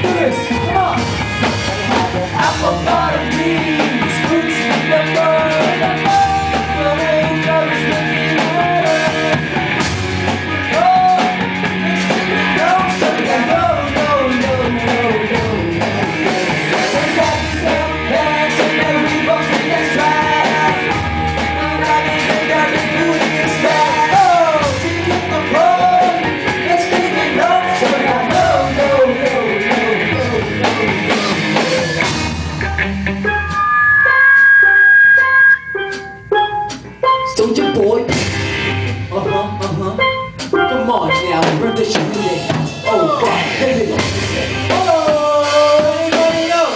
do this. Come on. Apple bottom trees, roots in the bird, the rainbow is looking at us. Oh, it's taking no, so we got no. We got some bags and then we both think that's right. And I think they got the booty inside. Oh, taking the road, it's taking no, so we got no. Soldier boy. Come on now, rendition in the house. Oh, God, here we go. Oh, everybody knows.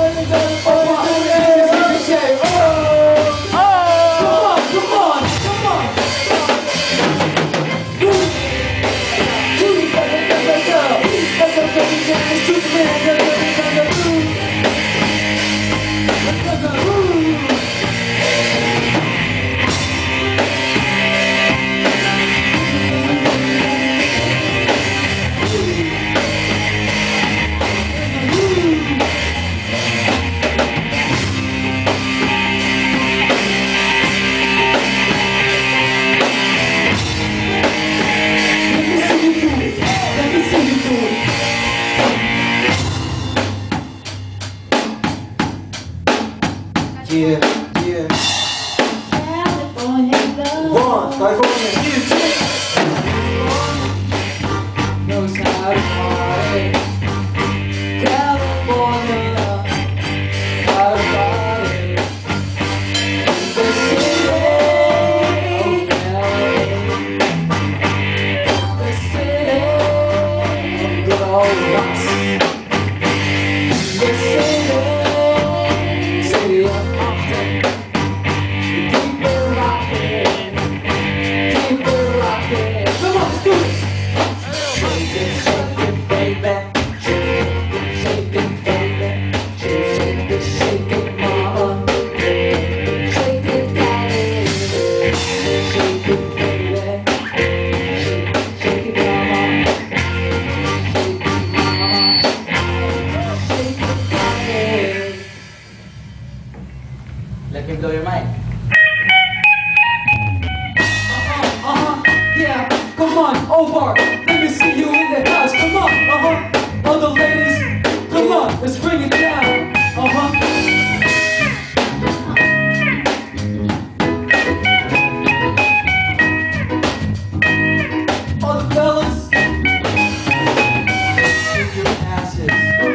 Come on. Yeah. California love. One, California, you too. Knows how to party. California love, how to party. The city, oh Cali. The city, of good old rocks. The city. Let me blow your mind. Yeah, come on, over. Let me see you in the house. Come on, all the ladies, come on, let's bring it down. All the fellas, shake your asses.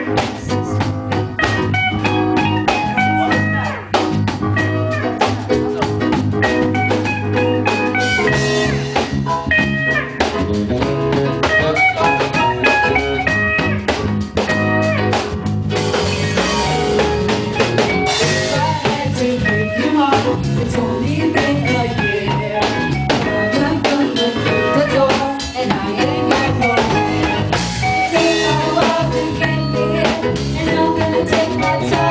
It's only been a year. I'm gonna close the door and I ain't got no more. Take my love and get me here, and I'm gonna take my time.